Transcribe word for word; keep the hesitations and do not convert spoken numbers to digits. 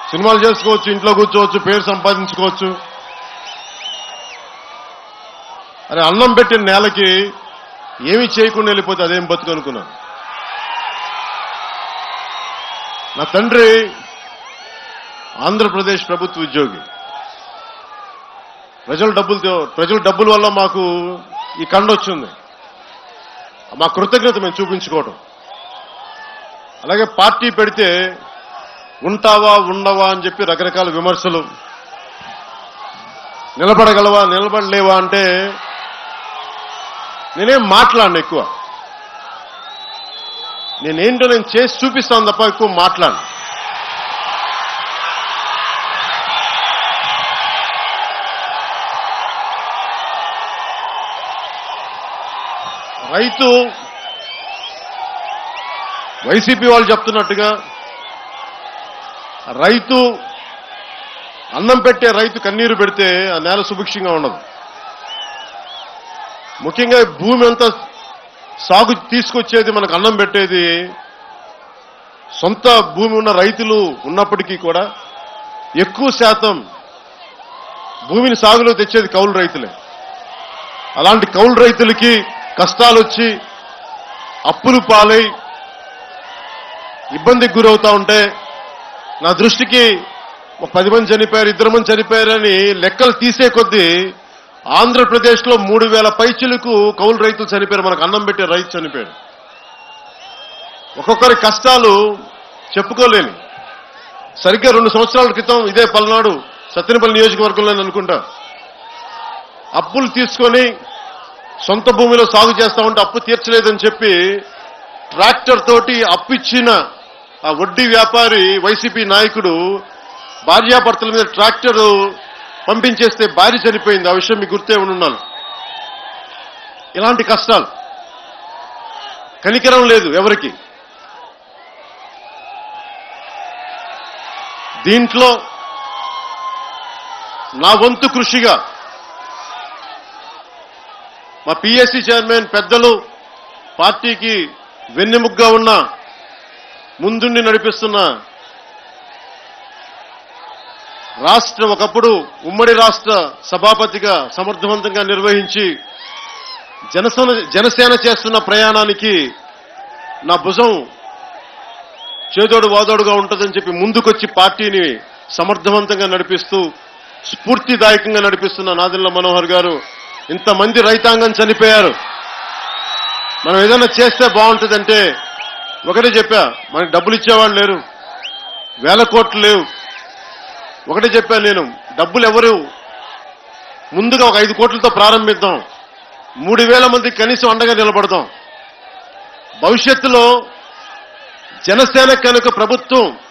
సినిమాలు చేసుకోవచ్చు, ఇంట్లో కూర్చోవచ్చు, పేరు సంపాదించుకోవచ్చు. అరే అన్నం పెట్టిన నేలకి ఏమీ చేయకుండా వెళ్ళిపోతే అదేం బతుకు అనుకున్నాను. నా తండ్రి ఆంధ్రప్రదేశ్ ప్రభుత్వ ఉద్యోగి. ప్రజల డబ్బులతో ప్రజల డబ్బుల వల్ల మాకు ఈ కండ వచ్చింది. మా కృతజ్ఞత మేము చూపించుకోవటం. అలాగే పార్టీ పెడితే ఉంటావా ఉండవా అని చెప్పి రకరకాల విమర్శలు, నిలబడగలవా నిలబడలేవా అంటే నేనేం మాట్లాడను ఎక్కువ. నేనేంటో నేను చేసి చూపిస్తాను తప్ప ఎక్కువ మాట్లాడను. రైతు వైసీపీ వాళ్ళు చెప్తున్నట్టుగా రైతు అన్నం పెట్టే రైతు కన్నీరు పెడితే ఆ నేల సుభిక్షంగా ఉండదు. ముఖ్యంగా భూమి అంతా సాగు తీసుకొచ్చేది, మనకు అన్నం పెట్టేది సొంత భూమి ఉన్న రైతులు ఉన్నప్పటికీ కూడా ఎక్కువ శాతం భూమిని సాగులో తెచ్చేది కౌలు రైతులే. అలాంటి కౌలు రైతులకి కష్టాలు వచ్చి అప్పులు పాలై ఇబ్బందికి గురవుతా ఉంటే నా దృష్టికి ఒక పది మంది చనిపోయారు, ఇద్దరు మంది చనిపోయారని లెక్కలు తీసే కొద్దీ ఆంధ్రప్రదేశ్లో మూడు వేల పైచిలకు కౌలు రైతులు చనిపోయారు. మనకు అన్నం పెట్టే రైతు చనిపోయాడు. ఒక్కొక్కరి కష్టాలు చెప్పుకోలేని. సరిగ్గా రెండు సంవత్సరాల క్రితం ఇదే పల్నాడు సత్తెనపల్లి నియోజకవర్గంలో అనుకుంటా అప్పులు తీసుకొని సొంత భూమిలో సాగు చేస్తా ఉంటే అప్పు తీర్చలేదని చెప్పి ట్రాక్టర్ తోటి అప్పిచ్చిన ఆ వడ్డీ వ్యాపారి వైసీపీ నాయకుడు భార్యాభర్తల మీద ట్రాక్టర్ పంపించేస్తే భార్య చనిపోయింది. ఆ విషయం మీకు గుర్తే ఉండాలి. ఇలాంటి కష్టాలు, కనికరం లేదు ఎవరికి. దీంట్లో నా వంతు కృషిగా మా పిఎస్సి చైర్మన్ పెద్దలు, పార్టీకి వెన్నెముగ్గా ఉన్న ముందుండి నడిపిస్తున్న రాష్ట్ర ఒకప్పుడు ఉమ్మడి రాష్ట్ర సభాపతిగా సమర్థవంతంగా నిర్వహించి జనసేన జనసేన చేస్తున్న ప్రయాణానికి నా భుజం చేదోడు వాదోడుగా ఉంటుందని చెప్పి ముందుకొచ్చి పార్టీని సమర్థవంతంగా నడిపిస్తూ స్ఫూర్తిదాయకంగా నడిపిస్తున్న నాదెండ్ల మనోహర్ గారు, ఇంతమంది రైతాంగం చనిపోయారు, మనం ఏదైనా చేస్తే బాగుంటుందంటే ఒకటే చెప్పా, మనకి డబ్బులు ఇచ్చేవాళ్ళు లేరు, వేల కోట్లు లేవు. ఒకటే చెప్పాను నేను, డబ్బులు ఎవరు, ముందుగా ఒక ఐదు కోట్లతో ప్రారంభిద్దాం, మూడు వేల మందికి కనీసం అండగా నిలబడదాం. భవిష్యత్తులో జనసేన కనుక ప్రభుత్వం